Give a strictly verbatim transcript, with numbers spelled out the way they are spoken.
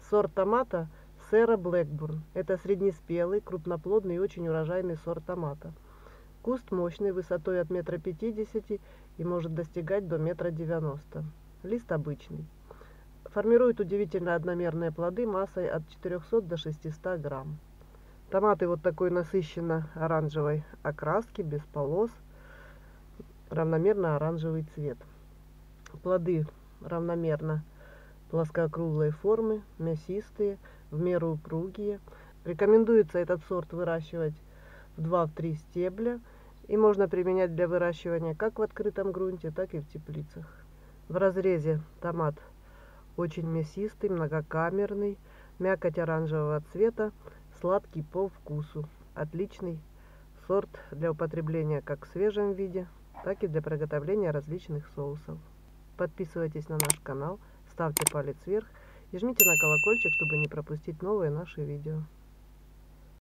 Сорт томата Сера Блэкбурн. Это среднеспелый, крупноплодный и очень урожайный сорт томата. Куст мощный, высотой от метра пятидесяти и может достигать до метра девяноста. Лист обычный. Формирует удивительно одномерные плоды массой от четырёхсот до шестисот грамм. Томаты вот такой насыщенно-оранжевой окраски, без полос, равномерно оранжевый цвет. Плоды равномерно плоскоокруглой формы, мясистые, в меру упругие. Рекомендуется этот сорт выращивать в два-три стебля, и можно применять для выращивания как в открытом грунте, так и в теплицах. В разрезе томат очень мясистый, многокамерный, мякоть оранжевого цвета, сладкий по вкусу. Отличный сорт для употребления как в свежем виде, так и для приготовления различных соусов. Подписывайтесь на наш канал, ставьте палец вверх и жмите на колокольчик, чтобы не пропустить новые наши видео.